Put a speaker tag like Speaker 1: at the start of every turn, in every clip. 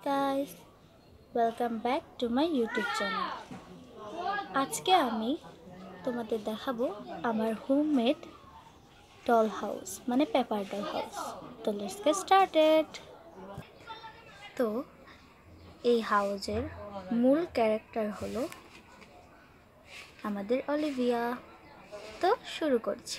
Speaker 1: guys, welcome back to my YouTube channel. আজকে আমি তোমাদের দেখাবো আমার হোমমেড ডল হাউস মানে পেপার ডল হাউস। তো লেটস গেট স্টার্টেড। তো এই হাউসের মূল ক্যারেক্টার হলো আমাদের অলিভিয়া। তো শুরু করছি।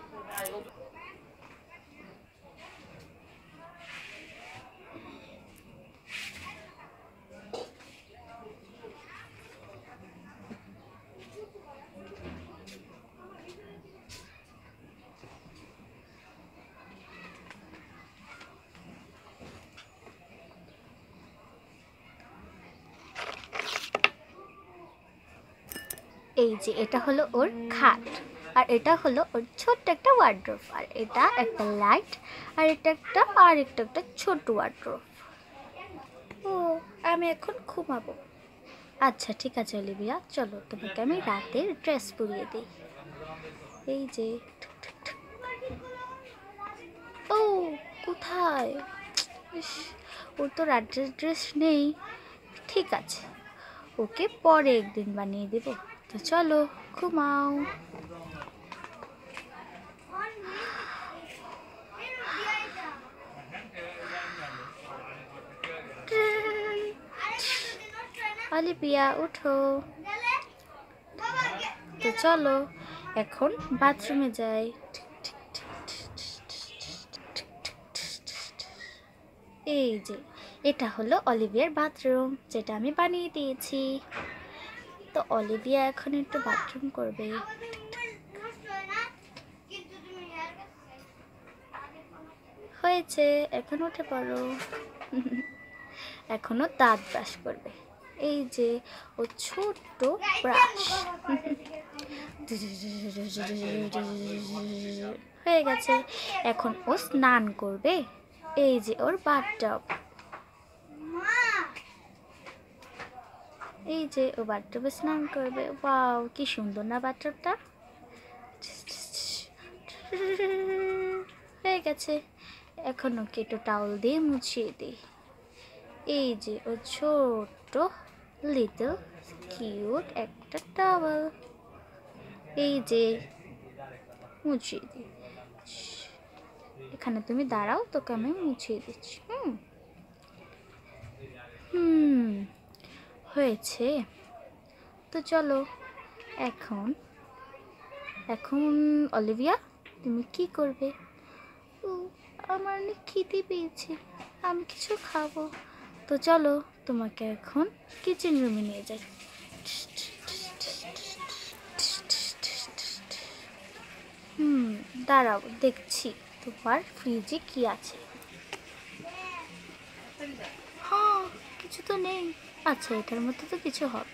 Speaker 1: এই যে এটা হলো ওর খাট, আর এটা হলো ওর ছোট্ট একটা ওয়ার্ড্রোব, আর এটা একটা লাইট, আর এটা একটা ছোট ওয়ার্ড্রোব। ও আমি এখন ঘুমাবো। আচ্ছা ঠিক আছে অলিভিয়া, চলো তোমাকে আমি রাতের ড্রেস পরিয়ে দিই। এই যে ও কোথায়, ওর তো রাতের ড্রেস নেই। ঠিক আছে, ওকে পরে একদিন বানিয়ে দেব। তো চলো ঘুমাও। অলিভিয়া উঠো। তো চলো এখন বাথরুমে যাই। এই যে এটা হলো অলিভিয়ার বাথরুম, যেটা আমি বানিয়ে দিয়েছি। তো অলিভিয়া এখন একটু বাথরুম করবে। হয়েছে, এখন উঠে পড়ো। এখনো দাঁত ব্রাশ করবে। এই যে ও ছোট্ট ব্রাশ। হয়ে গেছে, এখন ও স্নান করবে। এই যে ওর বাথটব। এই যে ও বাথটবে স্নান করবে। ওয়াও কি সুন্দর না বাথটবটা। হয়ে গেছে, এখন ওকে একটু টাওয়াল দিয়ে মুছিয়ে দিই। এই যে ও ছোট্ট লিটল কিউট একটা টাওয়াল। এই যে মুছিয়ে দিই। এখানে তুমি দাঁড়াও, তোকে আমি মুছিয়ে দিচ্ছি। হয়েছে। তো চলো এখন অলিভিয়া তুমি কি করবে? আমার অনেক খিদে পেয়েছে, আমি কিছু খাবো। তো চলো তোমাকে এখন কিচেন রুমে নিয়ে যাই। দাঁড়াও দেখছি তোমার ফ্রিজে কি আছে। হ্যাঁ কিছু তো নেই। আচ্ছা এটার মধ্যে তো কিছু হবে।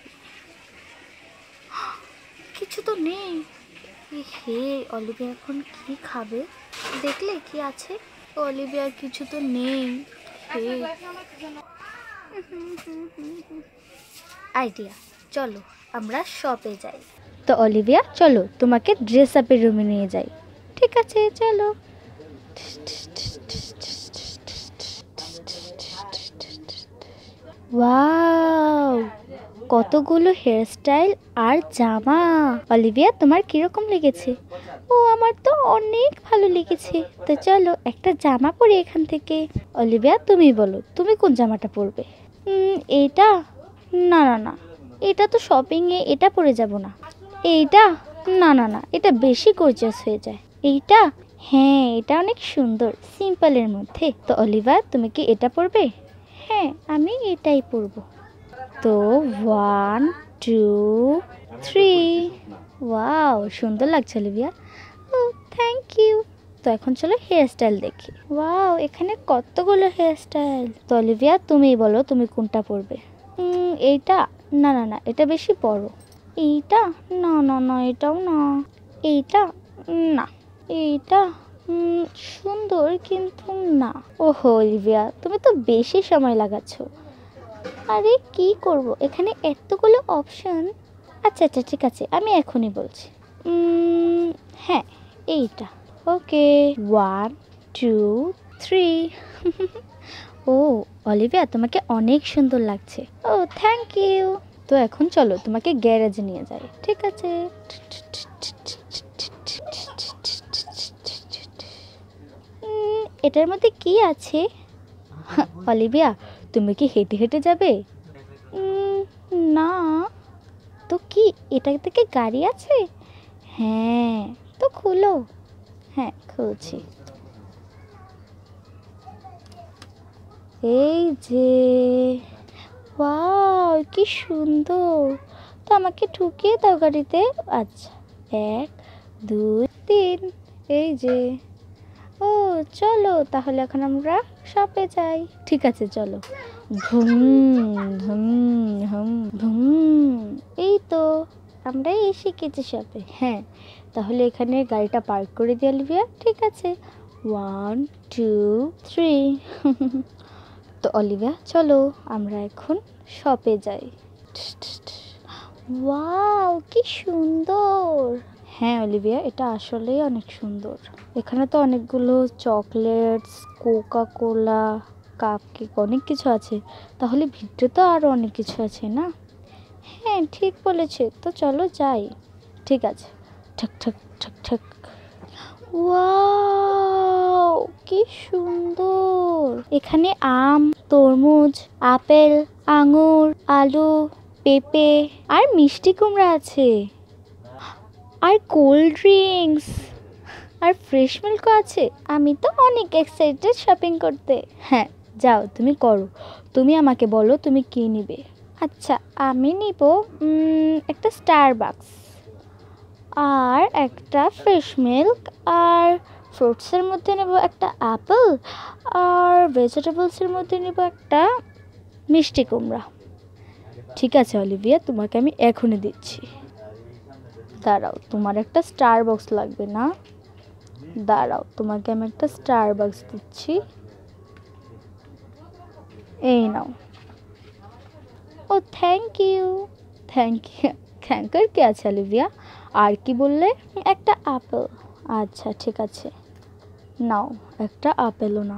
Speaker 1: কিছু তো নেই। হে অলিভিয়া এখন কি খাবে? দেখলে কি আছে? অলিভিয়া কিছু তো নেই। আইডিয়া, চলো আমরা শপে যাই। তো অলিভিয়া চলো তোমাকে ড্রেস আপের রুমে নিয়ে যাই। ঠিক আছে চলো। ওয়াও কতগুলো হেয়ারস্টাইল আর জামা। অলিভিয়া তোমার কিরকম লেগেছে? ও আমার তো অনেক ভালো লেগেছে। তো চলো একটা জামা পরি এখান থেকে। অলিভিয়া তুমি বলো তুমি কোন জামাটা পরবে? এইটা? না না না, এটা তো শপিংয়ে এটা পরে যাব না। এইটা? না না না, এটা বেশি গর্জিয়াস হয়ে যায়। এইটা? হ্যাঁ এটা অনেক সুন্দর সিম্পলের মধ্যে। তো অলিভিয়া তুমি কি এটা পরবে? হ্যাঁ আমি এটাই পরবো। তো 1 2 3। ওয়াও সুন্দর লাগছে অলিভিয়া। O thank you. তো এখন চলো হেয়ার স্টাইল দেখি। ওয়াও এখানে কতগুলো হেয়ার স্টাইল। তো অলিভিয়া তুমি বলো তুমি কোনটা পরবে? এইটা? না না না, এটা বেশি বড়। এইটা? না না না এটাও না। এইটা? না। এইটা সুন্দর কিন্তু না। ওহো অলিভিয়া তুমি তো বেশি সময় লাগাচ্ছ। আরে কি করব, এখানে এতগুলো অপশন। আচ্ছা আচ্ছা ঠিক আছে আমি এখনই বলছি। হ্যাঁ এইটা। ওকে 1 2 3। ও অলিভিয়া, তোমাকে অনেক সুন্দর লাগছে। ও থ্যাংক ইউ। তো এখন চলো তোমাকে গ্যারেজে নিয়ে যাই। ঠিক আছে। এটার মধ্যে কি আছে? অলিভিয়া, তুমি কি হেঁটে হেঁটে যাবে? না। তো কি এটা থেকে গাড়ি আছে? হ্যাঁ, তো খুলো। হ্যাঁ, খুলছি। এই যে, ওয়াও কি সুন্দর। তো আমাকে ঢুকিয়ে দাও গাড়িতে। আচ্ছা, 1 2 3। এই যে। ও চলো তাহলে এখন আমরা শপে যাই। ঠিক আছে চলো। ধুম ধুম ধুম ধুম। এই তো আমরা এসে গেছি শপে। হ্যাঁ, তাহলে এখানে গাড়িটা পার্ক করে দিয়ে অলিভিয়া। ঠিক আছে, 1 2 3। তো অলিভিয়া চলো আমরা এখন শপে যাই। ওয়াও কি সুন্দর। হ্যাঁ অলিভিয়া, এটা আসলেই অনেক সুন্দর। এখানে তো অনেকগুলো চকলেটস, কোকা কোলা, কাপকেক, অনেক কিছু আছে। তাহলে ভিতরে তো আরও অনেক কিছু আছে না? হ্যাঁ ঠিক বলেছে। তো চলো যাই। ঠিক আছে। ঠক ঠক ঠক ঠক। ওয়াও কি সুন্দর। এখানে আম, তরমুজ, আপেল, আঙুর, আলু, পেঁপে আর মিষ্টি কুমড়া আছে। আর কোল্ড ড্রিঙ্কস আর ফ্রেশ মিল্কও আছে। আমি তো অনেক এক্সাইটেড শপিং করতে। হ্যাঁ যাও, তুমি করো। তুমি আমাকে বলো তুমি কি নিবে। আচ্ছা, আমি নিব একটা স্টারবাকস আর একটা ফ্রেশ মিল্ক, আর ফ্রুটসের মধ্যে নেব একটা অ্যাপেল, আর ভেজিটেবলসের মধ্যে নেব একটা মিষ্টি কুমড়া। ঠিক আছে অলিভিয়া, তোমাকে আমি এখনই দিচ্ছি। দাঁড়াও, তোমার একটা স্টারবাকস লাগবে না? দাঁড়াও, তোমাকে আমি একটা স্টারবাকস দিচ্ছি। এই নাও। ও থ্যাংক ইউ। Thank you. থ্যাংকের কি আছে অলিভিয়া? আর কি বললে? একটা আপেল। আচ্ছা ঠিক আছে, নাও একটা আপেলও নাও।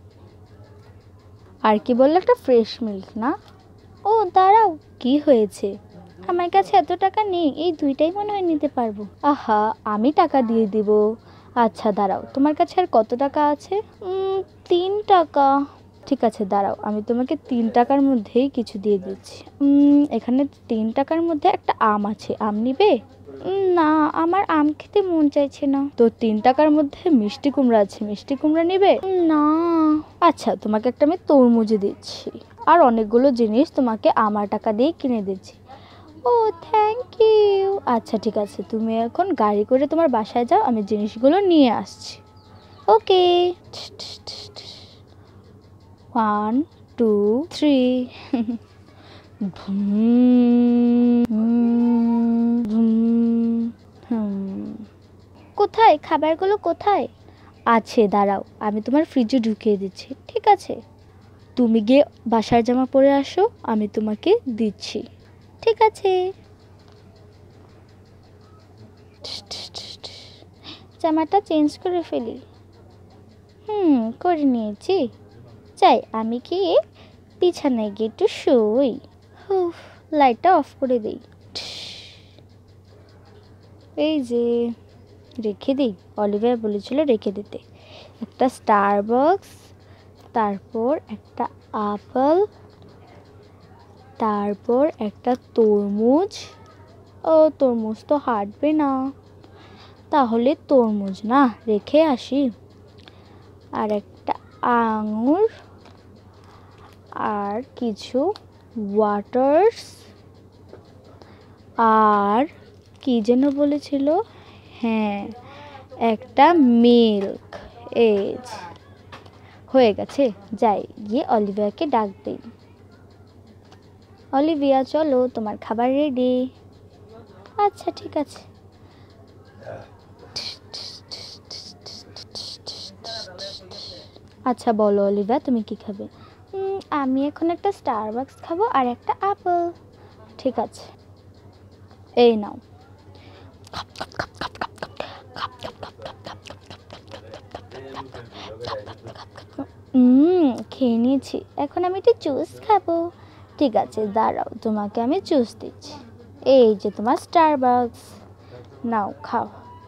Speaker 1: আর কি বললে? একটা ফ্রেশ মিল্ক না? ও দাঁড়াও, কি হয়েছে? আমার কাছে এত টাকা নেই, এই দুইটাই মনে হয় নিতে পারবো। আহা, আমি টাকা দিয়ে দিব। আচ্ছা দাঁড়াও, তোমার কাছে আর কত টাকা আছে? 3 টাকা। ঠিক আছে দাঁড়াও, আমি তোমাকে 3 টাকার মধ্যেই কিছু দিয়ে দিচ্ছি। এখানে 3 টাকার মধ্যে একটা আম আছে, আম নিবে? না, আমার আম খেতে মন চাইছে না। তো 3 টাকার মধ্যে মিষ্টি কুমড়া আছে, মিষ্টি কুমড়া নিবে? না। আচ্ছা, তোমাকে একটা আমি তরমুজ দিচ্ছি। আর অনেকগুলো জিনিস তোমাকে আমার টাকা দিয়ে কিনে দিচ্ছি। ও থ্যাংক ইউ। আচ্ছা ঠিক আছে, তুমি এখন গাড়ি করে তোমার বাসায় যাও, আমি জিনিসগুলো নিয়ে আসছি। ওকে। 1 2 3। কোথায় খাবারগুলো কোথায় আছে? দাঁড়াও, আমি তোমার ফ্রিজে ঢুকিয়ে দিচ্ছি। ঠিক আছে, তুমি গিয়ে বাসার জামা পরে আসো, আমি তোমাকে দিচ্ছি। ঠিক আছে। জামাটা চেঞ্জ করে ফেলি। করে নিয়েছি। চাই আমি কি বিছানায় গিয়ে একটু শুই। লাইটটা অফ করে দিই। এই যে রেখে দিই, অলিভিয়া বলেছিল রেখে দিতে। একটা স্টারবাকস, তারপর একটা আপেল, তারপর একটা তরমুজ। ও তরমুজ তো হাঁটবে না, তাহলে তরমুজ না রেখে আসি। আর একটা আঙুর, আর কিছু ওয়াটার্স, আর কি যেন বলেছিল, হ্যাঁ একটা মিল্ক। এজ হয়ে গেছে। যাই গিয়ে অলিভিয়াকে ডাক দিই। অলিভিয়া চলো, তোমার খাবার রেডি। আচ্ছা ঠিক আছে। আচ্ছা বলো অলিভিয়া, তুমি কি খাবে? আমি এখন একটা স্টারবাকস খাবো আর একটা আপেল। ঠিক আছে, এই নাও। খেয়ে নিয়েছি, এখন আমি একটু জুস খাবো। ঠিক আছে, দাঁড়াও, তোমাকে আমি জুস দিচ্ছি। এই যে তোমার স্টারবাকস, নাও খাও।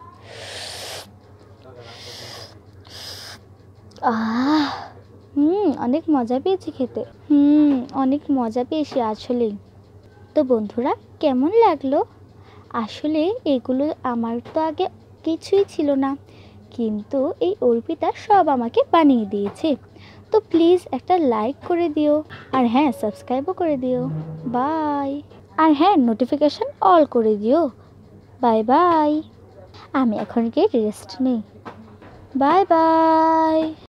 Speaker 1: আহ অনেক মজা পেয়েছি খেতে। অনেক মজা পেয়েছি আসলেই। তো বন্ধুরা, কেমন লাগলো? আসলে এগুলো আমার তো আগে কিছুই ছিল না, কিন্তু এই অর্পিতা সব আমাকে বানিয়ে দিয়েছে। তো প্লিজ একটা লাইক করে দিও, আর হ্যাঁ, সাবস্ক্রাইবও করে দিও। বাই। আর হ্যাঁ, নোটিফিকেশন অল করে দিও। Bye bye. আমি এখন গিয়ে রেস্ট নেই। Bye by.